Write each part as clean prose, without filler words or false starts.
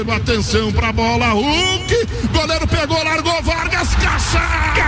Atenção pra bola, Hulk, goleiro pegou, largou, Vargas, caixa!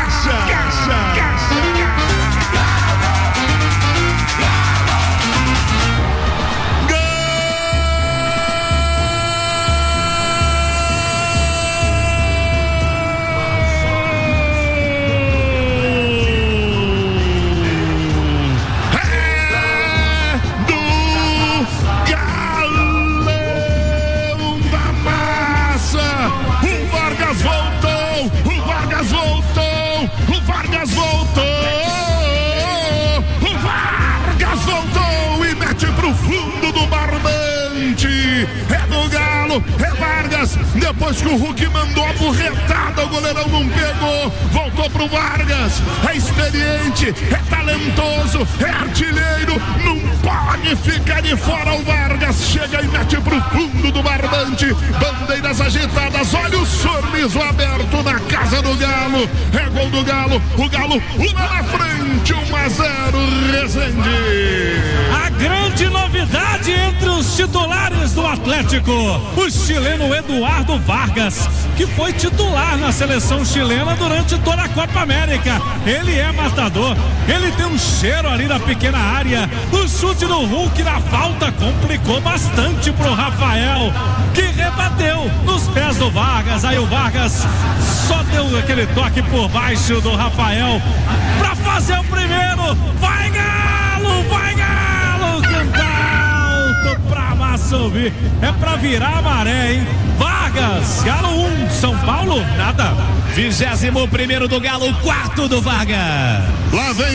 Fundo do barbante, é do Galo, é Vargas, depois que o Hulk mandou a burretada, o goleirão não pegou, voltou pro Vargas, é experiente, é talentoso, é artilheiro, não pode ficar de fora o Vargas, chega e mete pro fundo do barbante, bandeiras agitadas, olha o sorriso aberto na casa do Galo, é gol do Galo, o Galo uma na frente, 1-0 Resende. A grande novidade entre os titulares do Atlético, o chileno Eduardo Vargas, que foi titular na seleção chilena durante toda a Copa América. Ele é matador, ele tem um cheiro ali na pequena área. O chute do Hulk na falta complicou bastante pro Rafael, que rebateu nos pés do Vargas. Aí o Vargas só deu aquele toque por baixo do Rafael pra fazer o primeiro. Vai Galo, vai Galo, canta alto pra massa ouvir, é pra virar a maré, hein? Vargas, Galo 1, São Paulo nada. 21º do Galo, 4º do Vargas. Lá vem